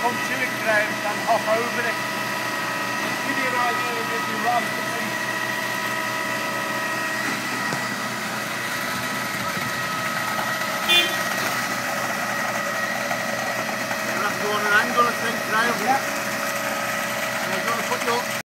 come to it ground and hop over it. Give you an idea of if you ram the feet. You'll have to go on an angle, I think, now. Yeah. So I'm going to put you up.